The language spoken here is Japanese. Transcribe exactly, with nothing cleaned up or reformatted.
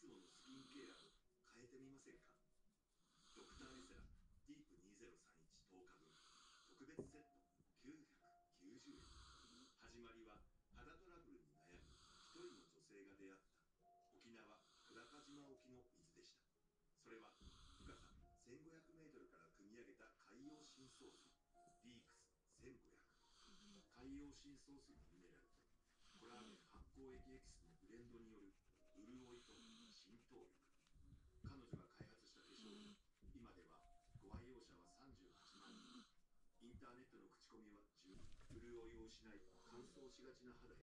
つものスキンケアを変えてみませんか？ドクターエセラディープにせんさんじゅういちとおかぶん特別セットきゅうひゃくきゅうじゅうえん。始まりは肌トラブルに悩む一人の女性が出会った沖縄久高島沖の水でした。それは深させんごひゃくメートルから汲み上げた海洋深層水ディークスせんごひゃく。海洋深層水のミネラルとコラーゲン発酵液エキスのブレンドによる潤いと浸透力。彼女が開発した化粧品、今ではご愛用者はさんじゅうはちまんにん。インターネットの口コミはじゅう、潤いを失い乾燥しがちな肌へ